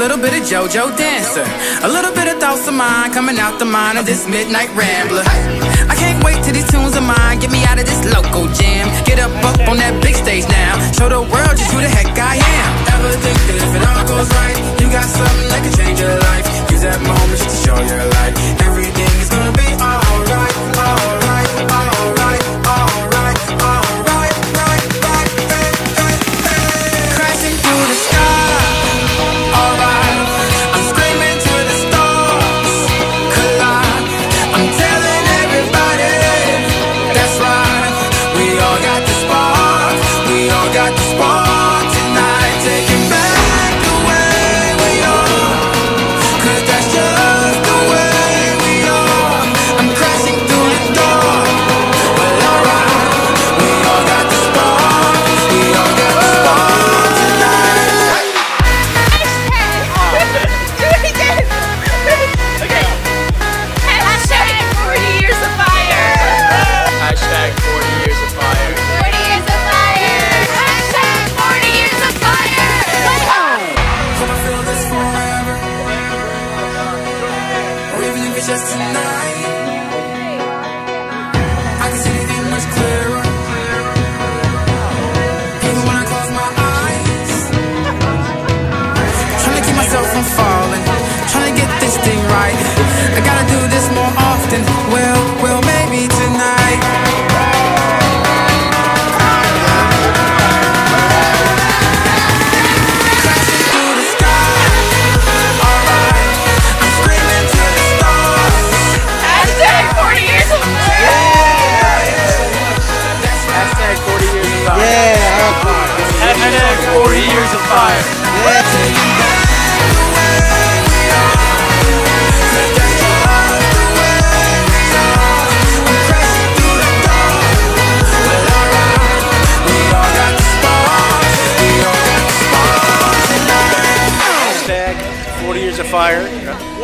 little bit of JoJo dancer, a little bit of thoughts of mine coming out the mind of this midnight rambler. I can't wait till these tunes of mine get me out of this local jam. Get up on that big stage now, show the world just who the heck I am. Ever think that if it all goes right, you got something that can change your life? Use that moment just to show your light. Everything is gonna be alright, alright, alright, alright, alright, right, right, hey, hey, hey. Crashing through the sky, alright. I'm screaming to the stars, collide. I'm telling everybody, that's right. We all got the spark, we all got the spark tonight. Taking back the way we are, 'cause that's just the way we are. I'm crashing through the door, well alright. We all got the spark, we all got the spark tonight. Do it again. Okay. Hashtag 40 years of fire. Hashtag 40 years of fire. 40 years of fire. Hashtag 40 years of fire. Hope I feel this forever, or even if it's just tonight. I can see anything much clearer, even when I close my eyes. Trying to keep myself from falling, trying to get this thing right. I gotta do this more often, well, maybe tonight. Crashing through the sky, alright. I'm screaming to the stars. Hashtag 40 years of fire. Hashtag 40 years of fire. Yeah. Hashtag 40 years of fire. Taking back the way we are, 'cause that's just the way we are. I'm crashing through the door, well alright. We all got the spark, we all got the spark tonight. Hashtag 40 years of fire.